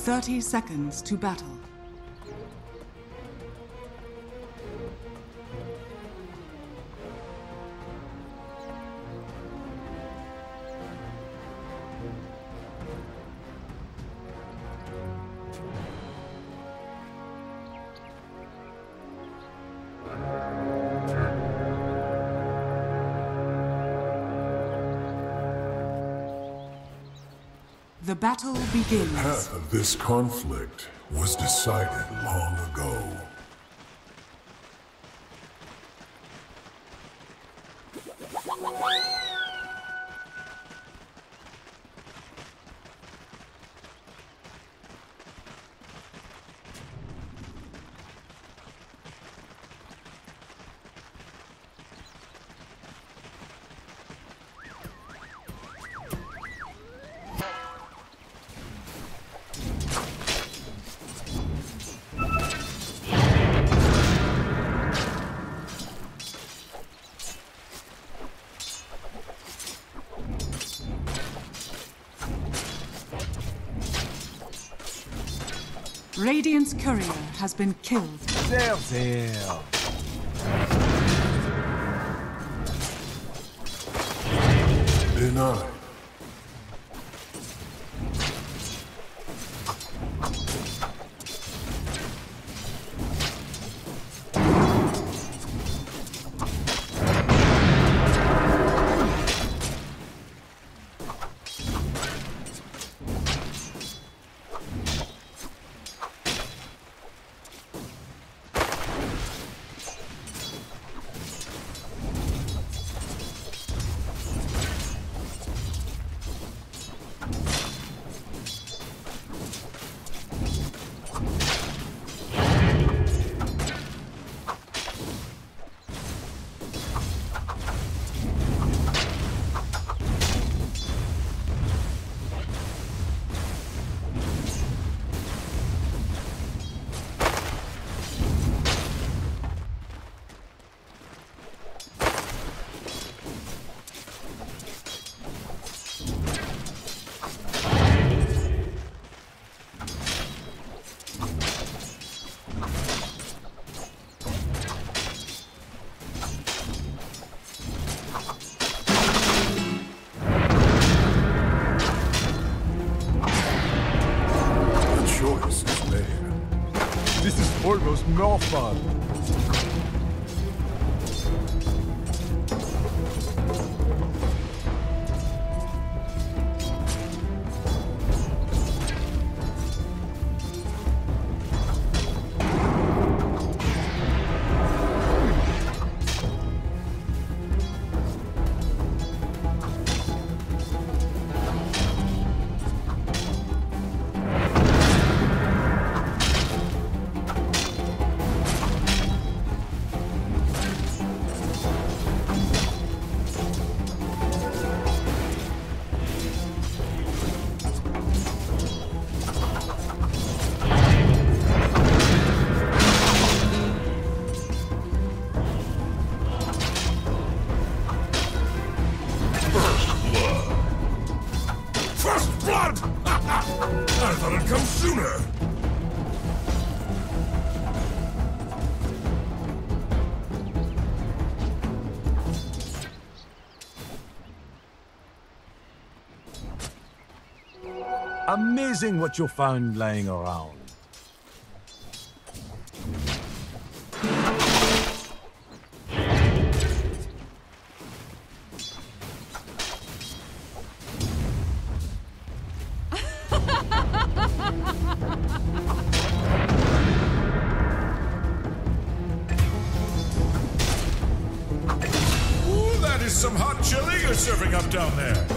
30 seconds to battle. The battle begins. The path of this conflict was decided long ago. Radiant's courier has been killed. There. Denied. This is almost more fun. I thought it'd come sooner! Amazing what you'll find laying around. Ooh, that is some hot chili you're serving up down there.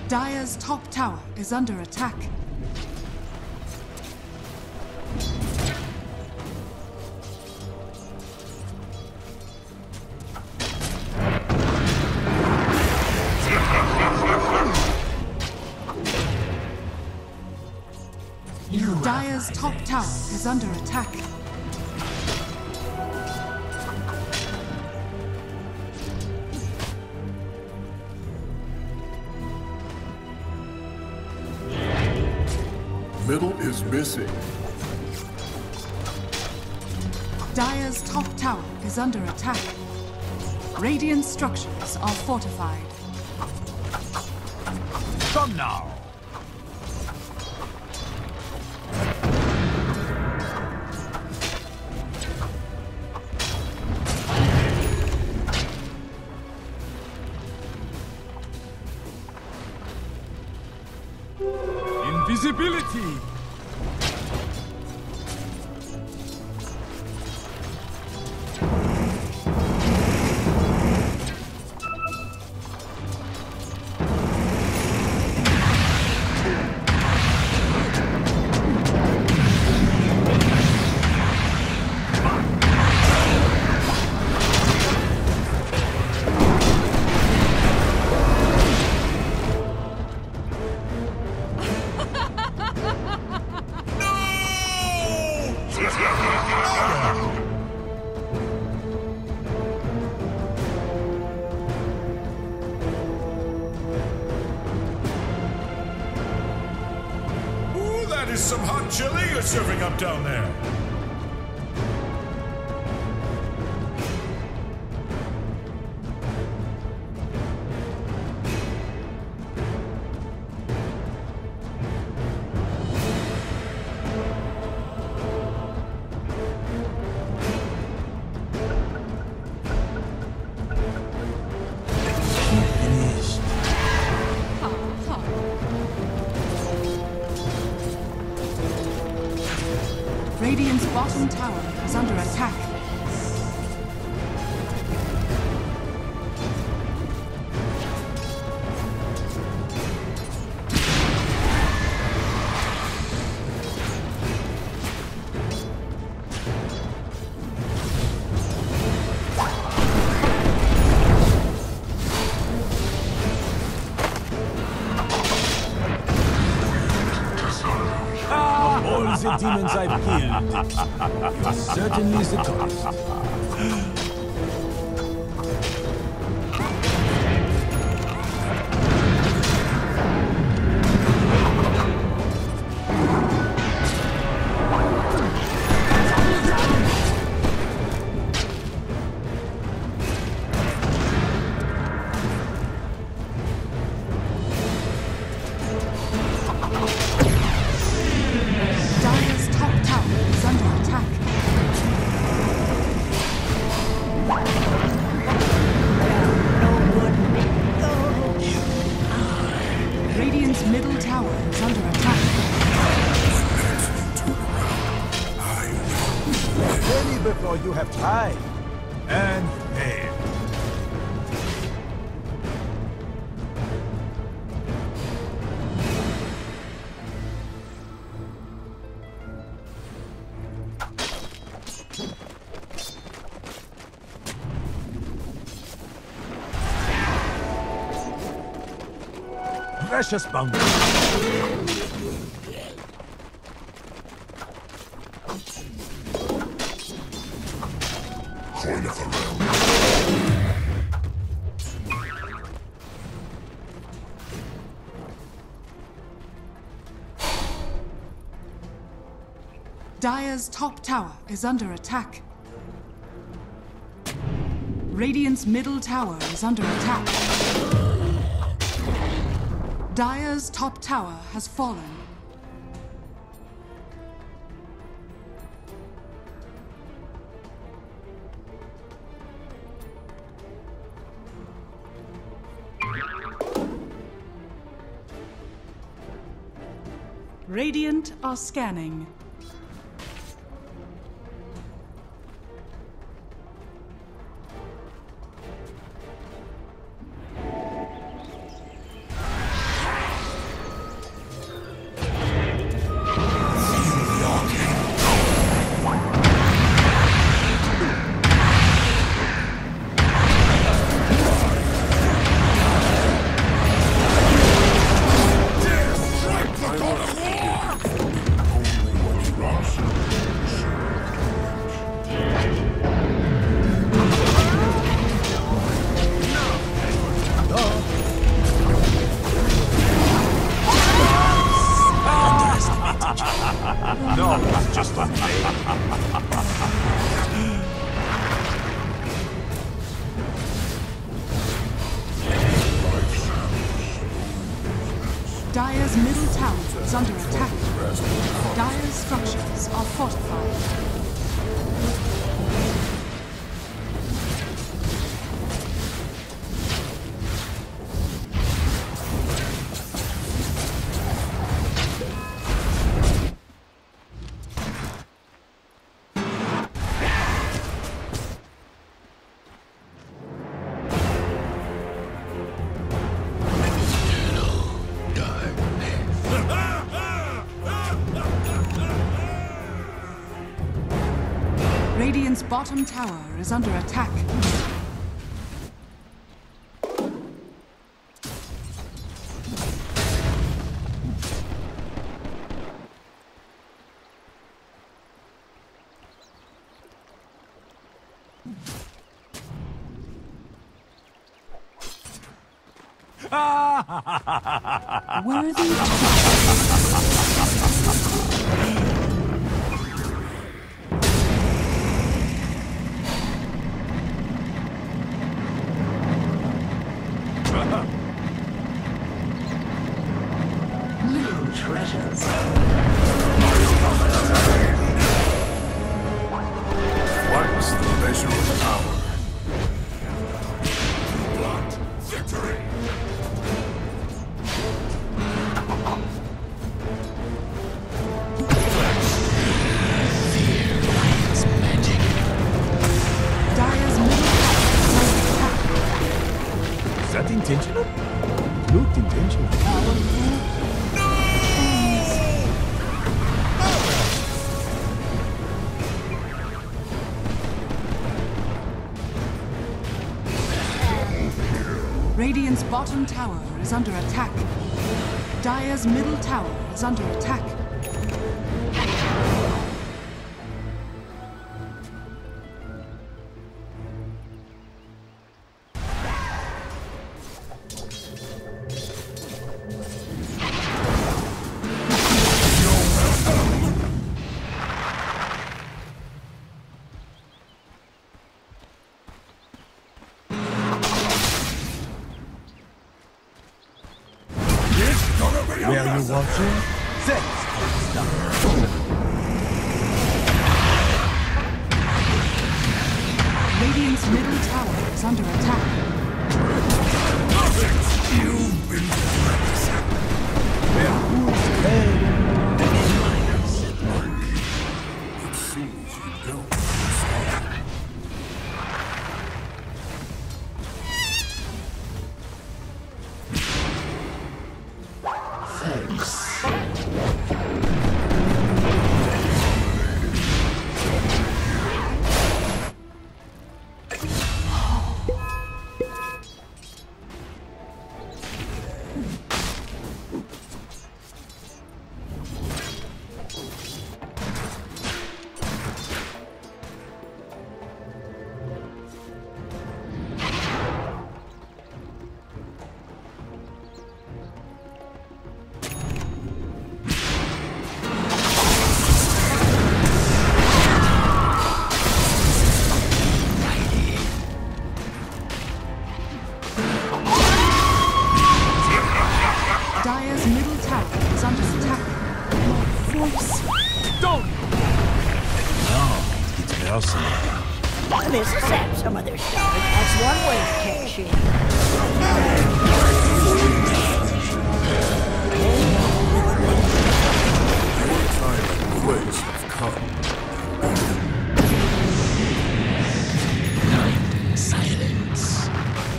Dire's top tower is under attack. Dire's top tower is under attack. Middle is missing. Dire's top tower is under attack. Radiant structures are fortified. Come now. Invisibility! That is some hot chili you're serving up down there. Radiant's bottom tower is under attack. All the demons I've killed. You're certainly the toast. Dire's top tower is under attack. Radiant's middle tower is under attack. Ready before you have tried. And failed. Precious bounty. Coin of the realm. Dire's top tower is under attack. Radiant's middle tower is under attack. Dire's top tower has fallen. Radiant are scanning. Dire's middle tower is under attack. Dire's structures are fortified. Radiant's bottom tower is under attack. Worthy. Little treasures. What's the measure of power? Blood victory! Dire's middle tower is under attack. Is that intentional? Looked intentional. Radiant's bottom tower is under attack. Dire's middle tower is under attack. Where are you watching? Sex. Radiant's middle tower is under attack. You've been practicing. It seems you don't. Dire's middle tower is under attack. Force. Don't! No, it's personal. This is some of their stuff. That's one way to catch it. Your time and place have come. Silence.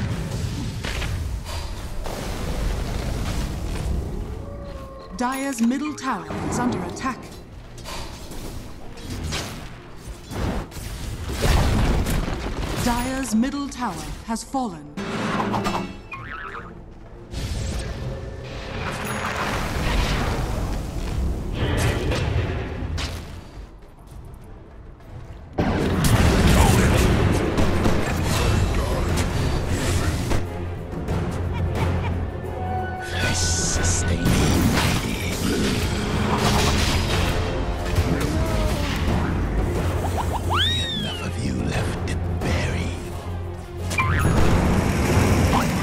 Dire's middle tower is under attack. Dire's middle tower has fallen. Enough of you left to bury.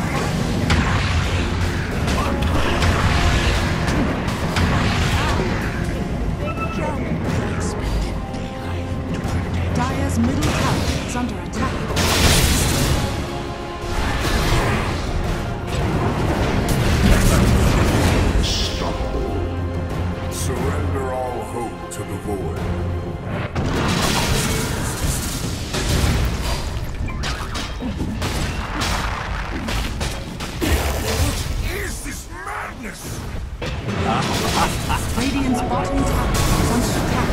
darkness! Radiant's bottom tower is under attack.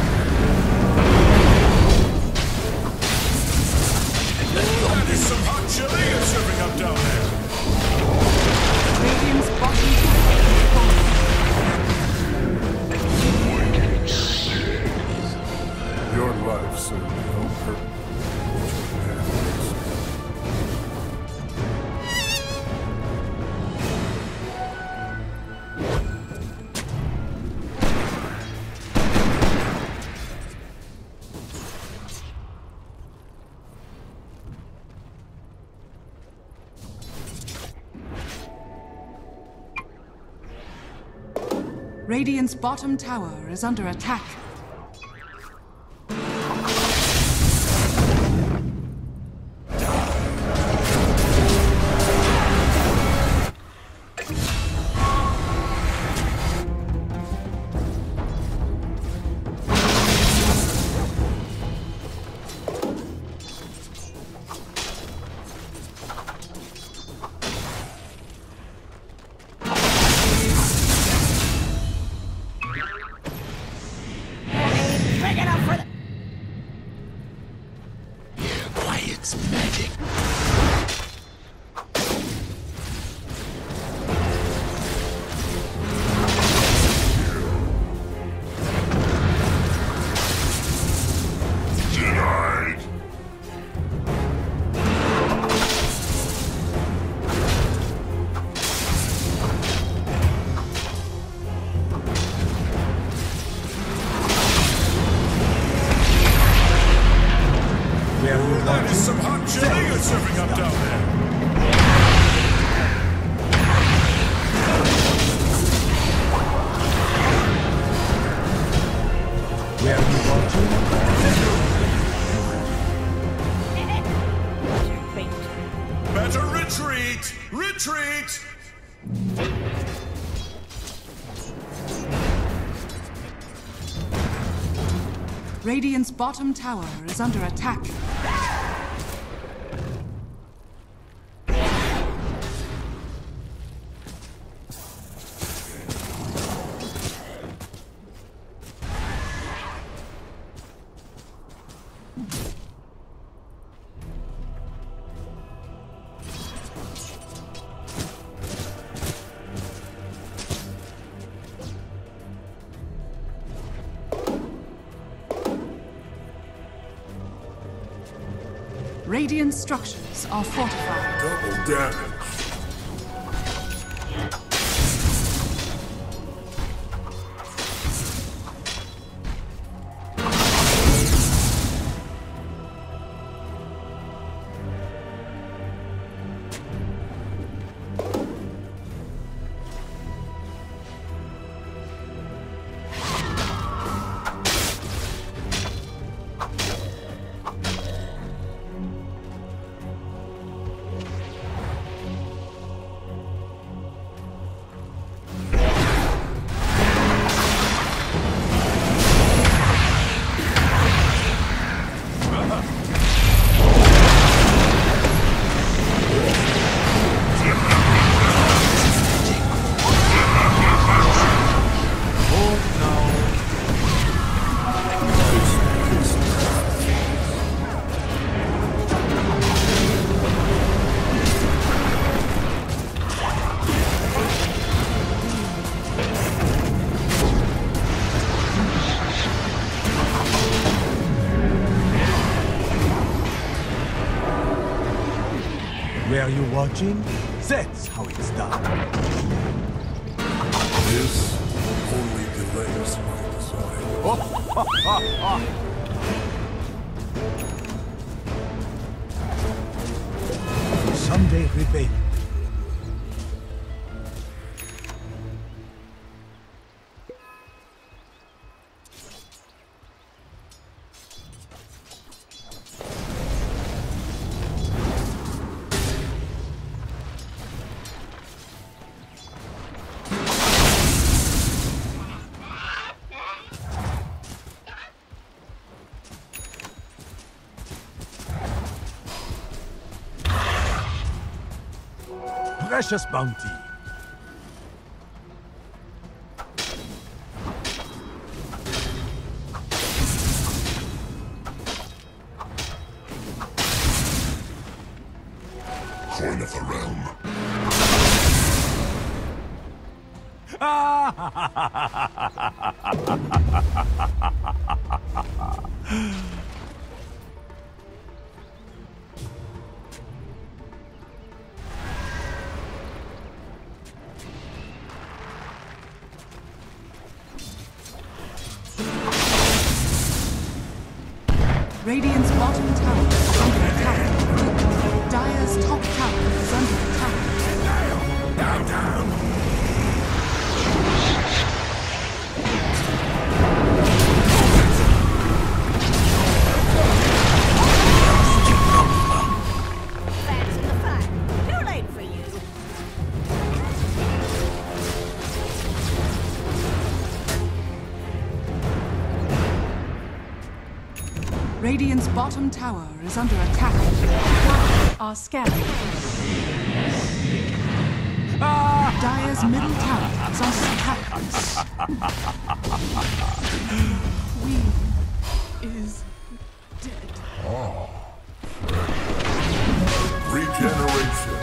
That is some hot chili you're serving up down there! Radiant's bottom tower is falling. Your life served no purpose. Radiant's bottom tower is under attack. Quiet's magic. Denied! That is some hot chili you're serving up down there! Where are you watching? Better retreat! Retreat! Radiant's bottom tower is under attack. Radiant structures are fortified. Double damage. Where are you watching? That's how it's done. This only delays my design. Someday repay. Precious bounty. Nether realm. Radiant's bottom tower is under attack. Dire's top tower is under attack. Down, down. Fans in the fire. Too late for you. Radiant's bottom tower is under attack. Are scanning. Dire's middle tower is under attack. Queen is dead. Regeneration.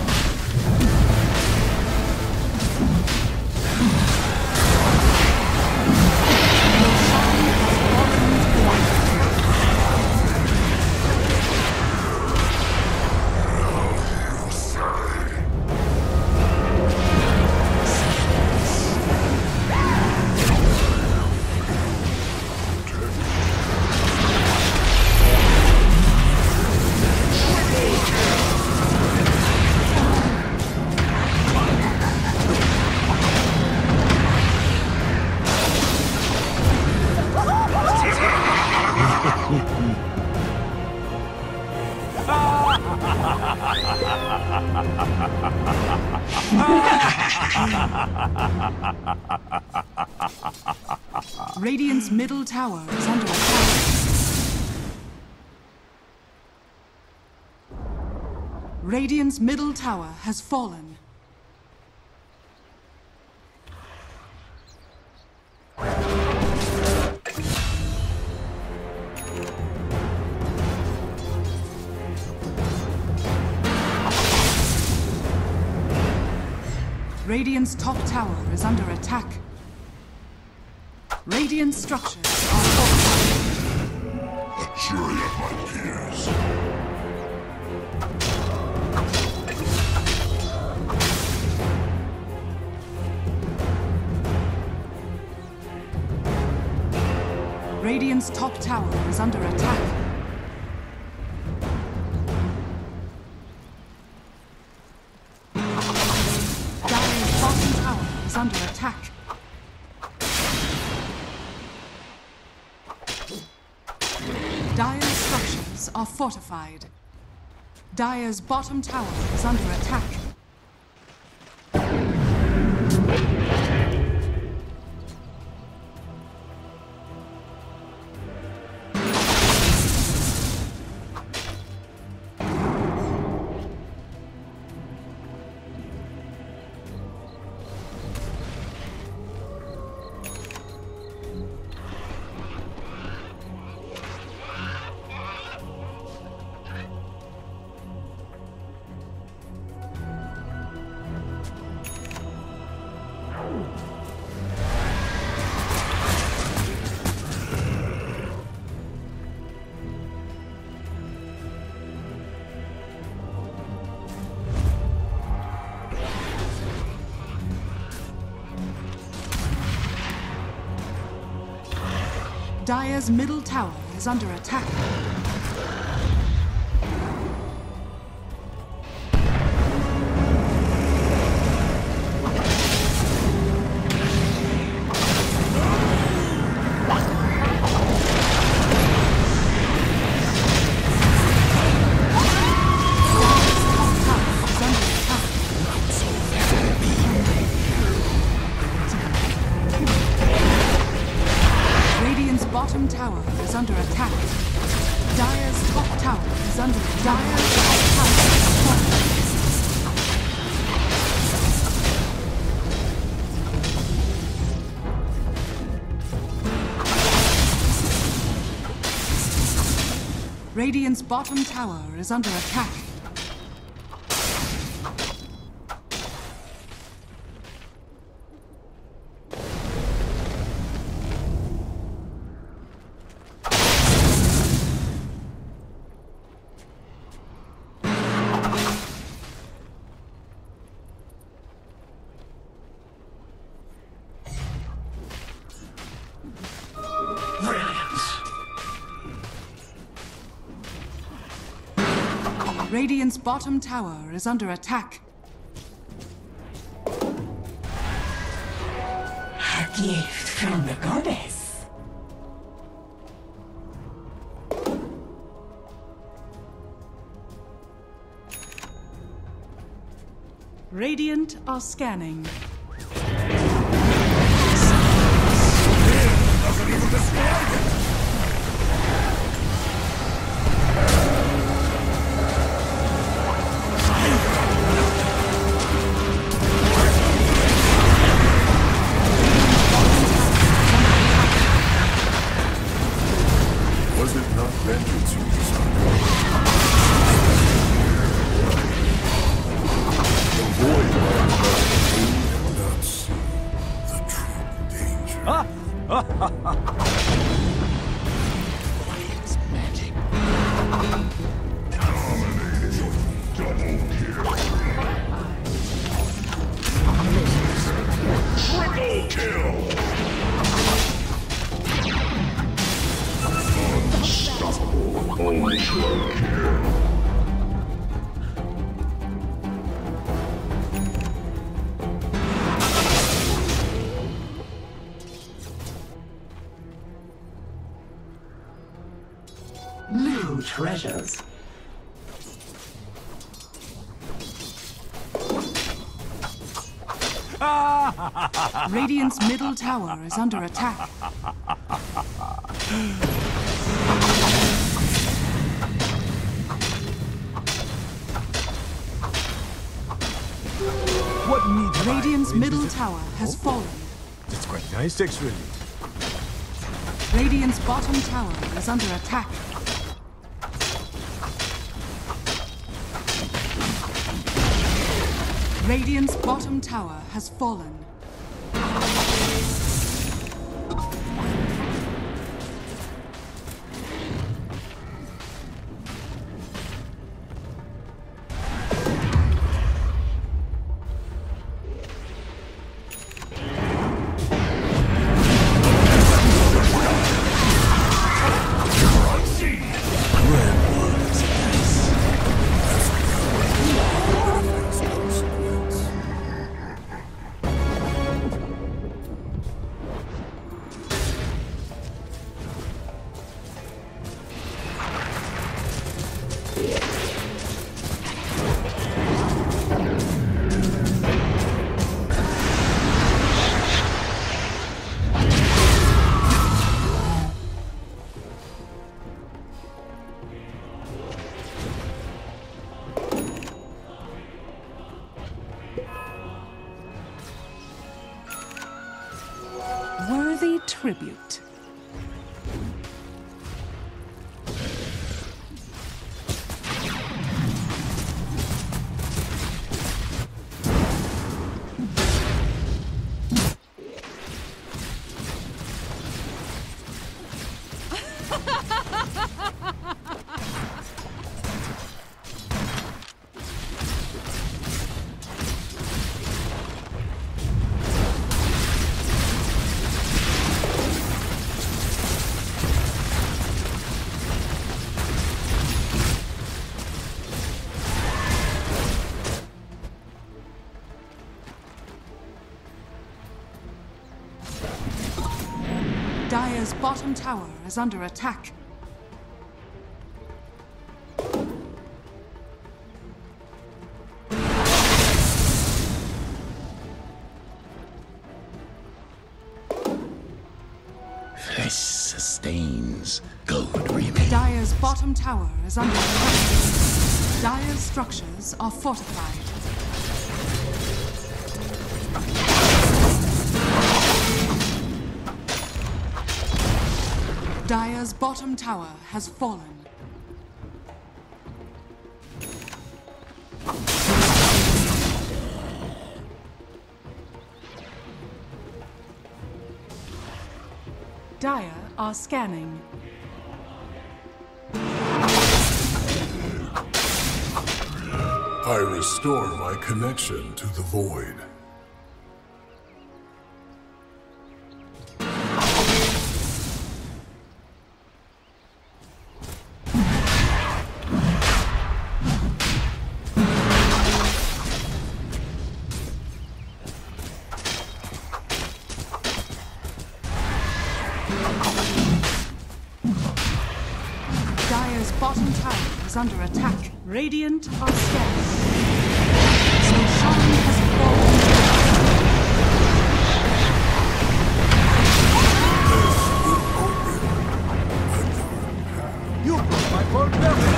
Radiant's middle tower is under attack. Radiant's middle tower has fallen. Radiant's top tower is under attack. Radiant structures are fortified. A jury of my peers. Radiant's top tower is under attack. Dire's bottom tower is under attack. Dire's structures are fortified. Dire's bottom tower is under attack. Dire's middle tower is under attack. Bottom tower is under attack. Dire's top tower is under attack. Dire's top tower is falling. Radiant's bottom tower is under attack. Radiant's bottom tower is under attack. A gift from the goddess. Radiant are scanning. Doesn't even describe it! Was it not vengeance you desired? The void do not see the true danger. Quiet's magic. Dominating. Double kill. Triple kill. Unstoppable. Ultra kill. New treasures. Radiant's middle tower is under attack. What needs Radiant's middle tower has fallen. It's quite nice, actually. Radiant's bottom tower is under attack. Radiant's bottom tower has fallen. Worthy tribute. Dire's bottom tower is under attack. Flesh sustains, gold remains. Dire's bottom tower is under attack. Dire's structures are fortified. Dire's bottom tower has fallen. Dire are scanning. I restore my connection to the void. bottom tower is under attack. Radiant are scarce. Zishan has fallen. You broke my poor belly!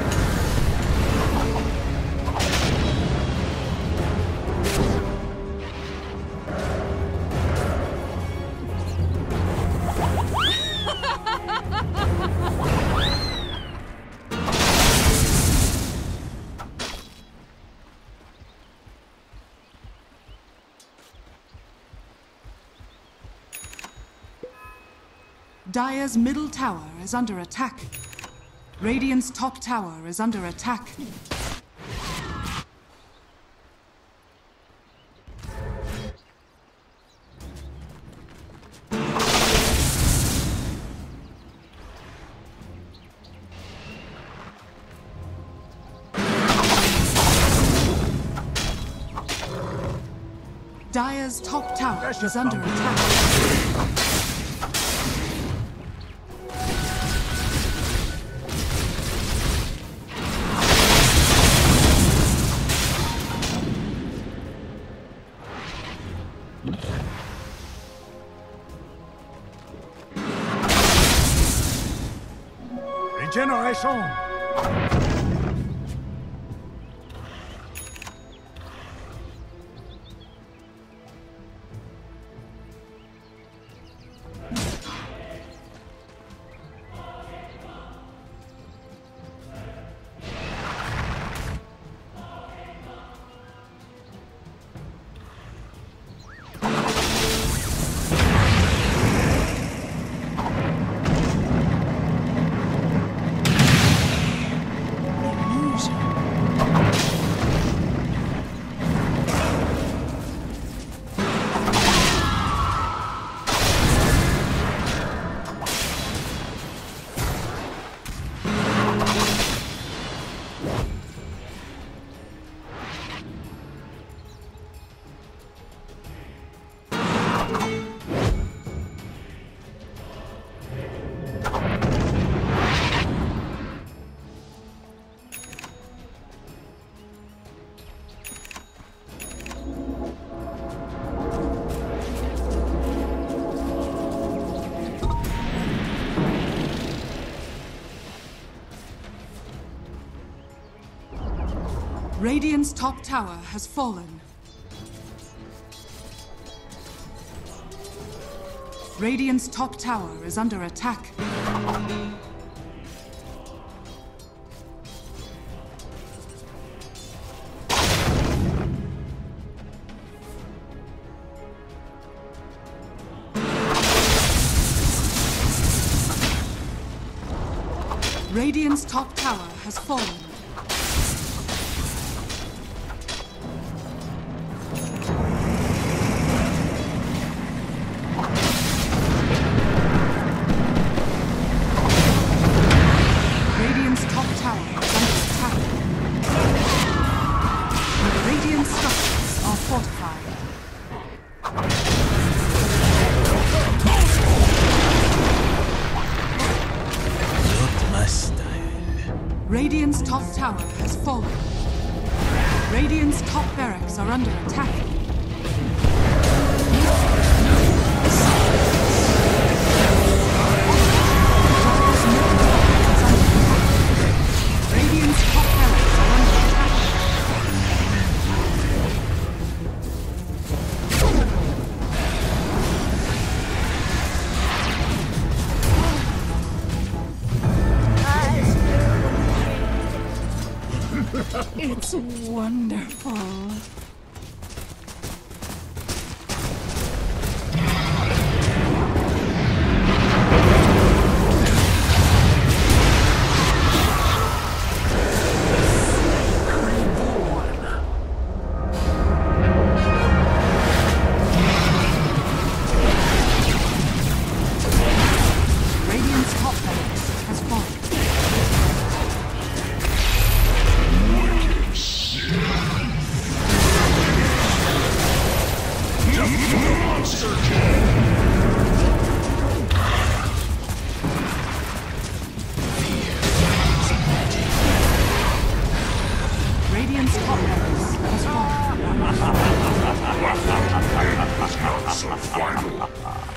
Dire's middle tower is under attack. Radiant's top tower is under attack. Dire's top tower is under attack. Regeneration! Radiant's top tower has fallen. Radiant's top tower is under attack. Radiant's top tower has fallen. Radiant's top tower has fallen. Radiant's top barracks are under attack. Radiant's top barracks are under attack. It's wonderful. Radiant's top barracks has fallen. not so final.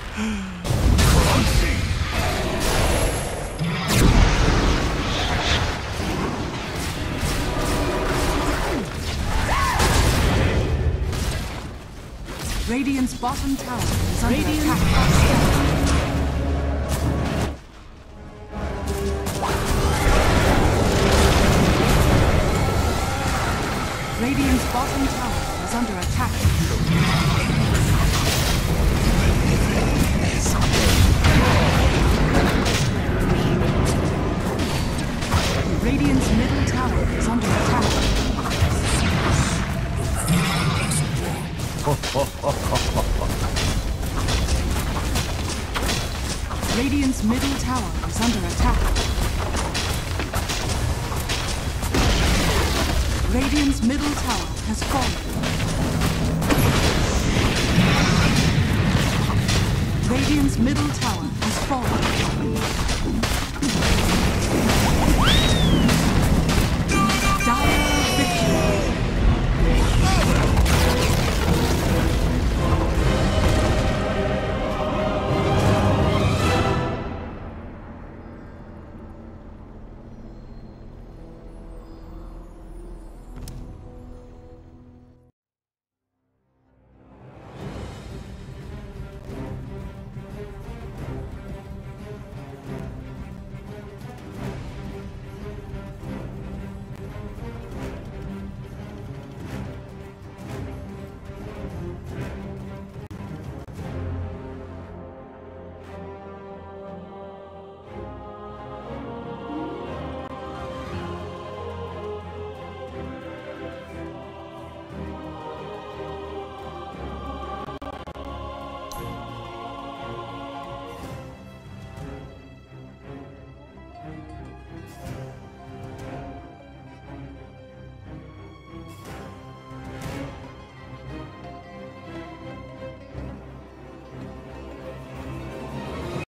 Radiant's bottom tower is under attack. Radiant's bottom tower is under attack. Radiant's middle tower is under attack. Radiant's middle tower is under attack. Radiant's middle tower has fallen. Radiant's middle tower